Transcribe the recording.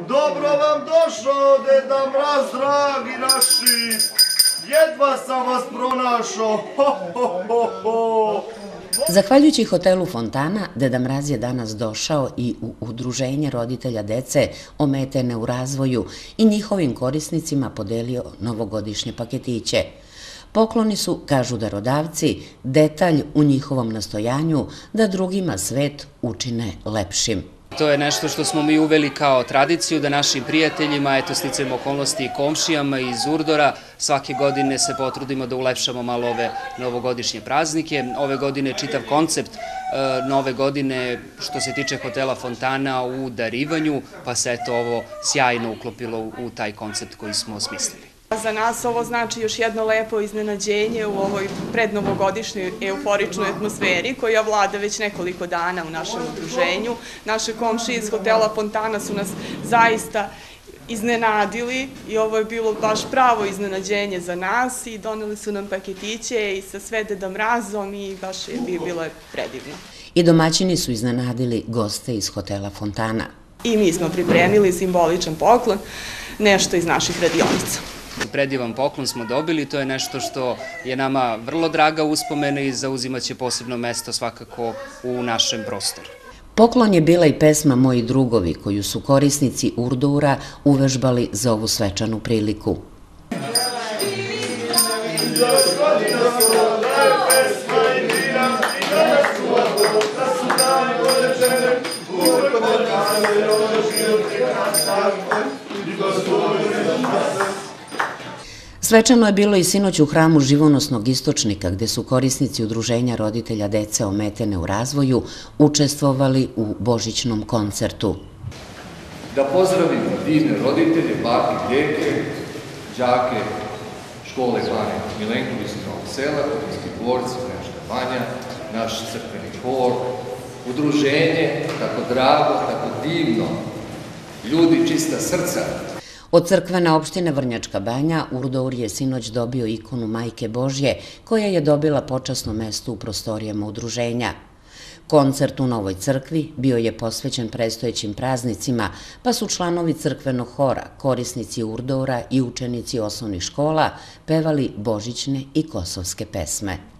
Dobro vam došao, Deda Mraz, dragi naši. Jedva sam vas pronašao. Ho, ho, ho, ho. Zahvaljujući hotelu Fontana, Deda Mraz je danas došao i u udruženje roditelja dece ometene u razvoju i njihovim korisnicima podelio novogodišnje paketiće. Pokloni su, kažu darodavci, detalj u njihovom nastojanju da drugima svet učine lepšim. To je nešto što smo mi uveli kao tradiciju da našim prijateljima, eto sticajem okolnosti i komšijama iz Urdora, svake godine se potrudimo da ulepšamo malo ove novogodišnje praznike. Ove godine čitav koncept nove godine što se tiče hotela Fontana u darivanju, pa se eto ovo sjajno uklopilo u taj koncept koji smo osmislili. Za nas ovo znači još jedno lepo iznenađenje u ovoj prednovogodišnjoj euforičnoj atmosferi koja vlada već nekoliko dana u našem udruženju. Naše komšije iz hotela Fontana su nas zaista iznenadili i ovo je bilo baš pravo iznenađenje za nas i doneli su nam paketiće i sa sve Deda Mrazom i baš je bilo predivno. I domaćini su iznenadili goste iz hotela Fontana. I mi smo pripremili simboličan poklon, nešto iz naših radionica. Predivan poklon smo dobili, to je nešto što je nama vrlo draga uspomena i zauzimat će posebno mesto svakako u našem prostoru. Poklon je bila i pesma Moji drugovi, koju su korisnici Urdora uvežbali za ovu svečanu priliku. Svečano je bilo i sinoć u hramu Živonosnog istočnika, gde su korisnici udruženja roditelja dece ometene u razvoju učestvovali u božićnom koncertu. Da pozdravimo divne roditelje, bake, djeke, đake škole Bane Milenković iz Novog Sela, Korinski dvorci, Vrnjačka Banja, naš crkveni hor, udruženje, tako drago, tako divno, ljudi čista srca. Od crkvene opštine Vrnjačka Banja Urdor je sinoć dobio ikonu Majke Božje, koja je dobila počasno mesto u prostorijama udruženja. Koncert u Novoj crkvi bio je posvećen predstojećim praznicima, pa su članovi crkvenog hora, korisnici Urdora i učenici osnovnih škola pevali božićne i kosovske pesme.